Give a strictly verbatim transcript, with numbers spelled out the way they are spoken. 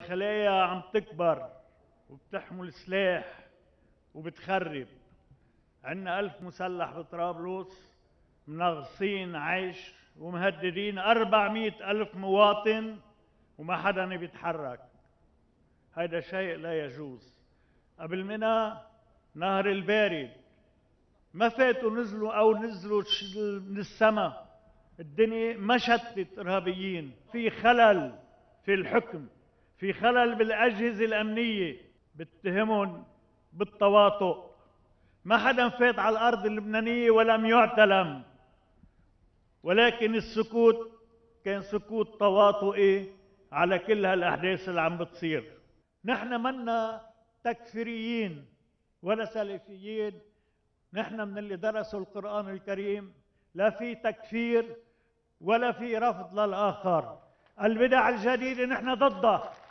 خلايا عم تكبر وبتحمل سلاح وبتخرب. عندنا ألف مسلح بطرابلس منغصين عيش ومهددين أربعمئة ألف مواطن وما حدا بيتحرك. هذا شيء لا يجوز. قبل منا نهر البارد ما فاتوا نزلوا أو نزلوا من السماء، الدنيا ما شتت إرهابيين. في خلل في الحكم، في خلل بالأجهزة الأمنية، بتهمهم بالتواطؤ. ما حدا فات على الأرض اللبنانية ولم يعتلم، ولكن السكوت كان سكوت تواطؤي على كل هالأحداث اللي عم بتصير. نحن منا تكفيريين ولا سلفيين، نحن من اللي درسوا القرآن الكريم لا في تكفير ولا في رفض للآخر. البدع الجديدة نحن ضدها.